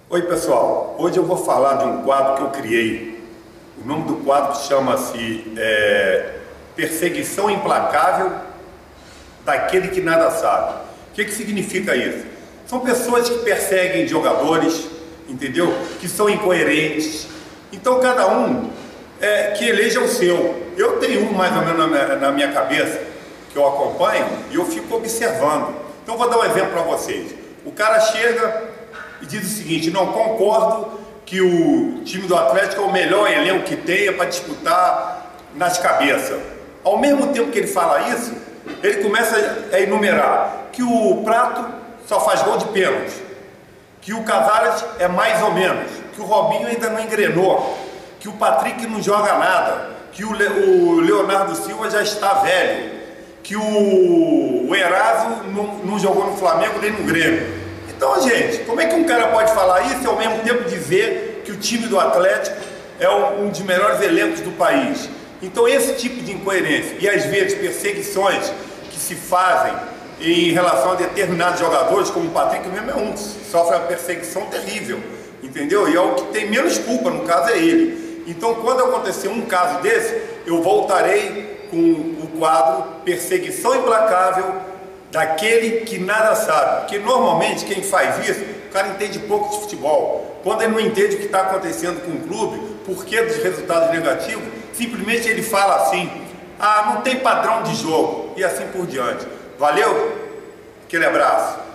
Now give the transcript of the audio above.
Oi pessoal, hoje eu vou falar de um quadro que eu criei. O nome do quadro chama-se Perseguição Implacável daquele que nada sabe. O que significa isso? São pessoas que perseguem jogadores, entendeu? Que são incoerentes. Então cada um que eleja o seu. Eu tenho um mais ou menos na minha cabeça que eu acompanho e eu fico observando. Então vou dar um exemplo para vocês. O cara chega e diz o seguinte: não concordo que o time do Atlético é o melhor elenco que tenha para disputar nas cabeças. Ao mesmo tempo que ele fala isso, ele começa a enumerar que o Prato só faz gol de pênalti, que o Casares é mais ou menos, que o Robinho ainda não engrenou, que o Patrick não joga nada, que o Leonardo Silva já está velho, que o Eraso não jogou no Flamengo nem no Grêmio. Então, gente, como é que um cara pode falar isso e ao mesmo tempo dizer que o time do Atlético é um dos melhores elencos do país? Então, esse tipo de incoerência e às vezes perseguições que se fazem em relação a determinados jogadores, como o Patrick mesmo é um, que sofre uma perseguição terrível, entendeu? E é o que tem menos culpa, no caso é ele. Então, quando acontecer um caso desse, eu voltarei com o quadro Perseguição Implacável daquele que nada sabe, porque normalmente quem faz isso, o cara entende pouco de futebol. Quando ele não entende o que está acontecendo com o clube, por que dos resultados negativos, simplesmente ele fala assim: ah, não tem padrão de jogo, e assim por diante. Valeu? Aquele abraço.